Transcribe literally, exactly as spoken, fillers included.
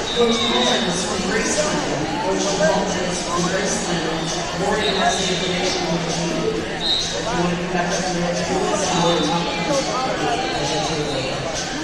Coach Mullen is from Graceland. Coach Mullen is from Graceland. Morgan has the information on the team. If you want to come back up to the next one, see what we're talking about.